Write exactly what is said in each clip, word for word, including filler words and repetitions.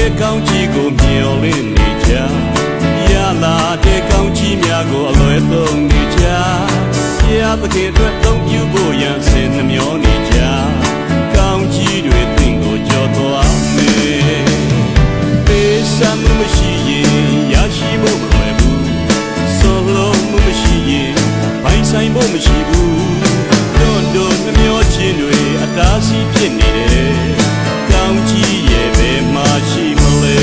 တဲ့ကောင်းကြီးကိုမျှော်လင့်နေကြရလာတဲ့ကောင်းကြီးများကိုအလွယ်သုံးနေကြဘုရားသခင်အတွက်သုံးပြုဖို့ရန်စင်နှမျောနေကြကောင်းကြီးတွေသင်ကိုကြော်သွားမယ်ပေးစမ်းမှုမရှိရင်ရရှိဖို့မလွယ်ဘူးဆိုလို့မှုမရှိရင်ပိုင်ဆိုင်ဖို့မရှိဘူးတွန်းတွန်းနှမျောခြင်းတွေအတားဆီးဖြစ်နေတယ်ကောင်းကြီးရဲ့ဘယ်မှာရှိမလဲ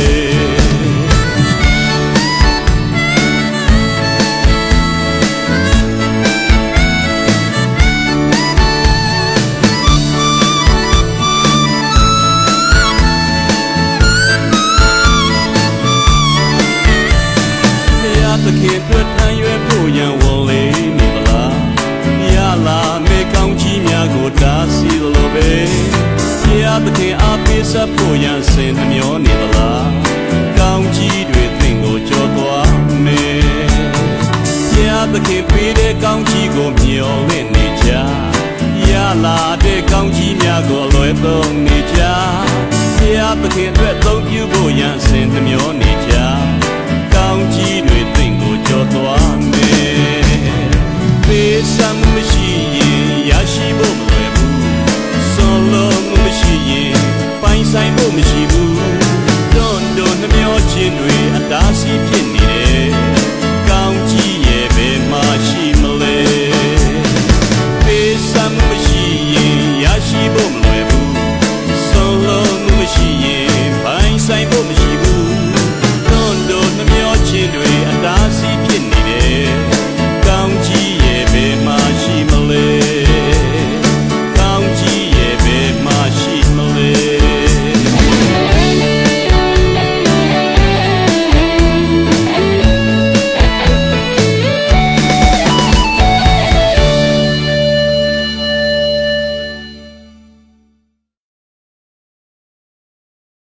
သခင်တွေ့ထမ်းရွယ်ဖို့ရန်ဝန်လေးနေပါလားရလာမေကောင်းကြီးများကိုတားဆီးလို့ပဲဘုရားသခင်အားပေးစပ်ဖို့ရန်စင်နှမျောနေပါလားကောင်းကြီးတွေသင်ကိုကြော်သွားမယ်ဘုရားသခင်ပေးတဲ့ကောင်းကြီးကိုမျှော်လင့်နေကြရလာတဲ့ကောင်းကြီးများကိုအလွယ်သုံးနေကြဘုရားသခင်အတွက်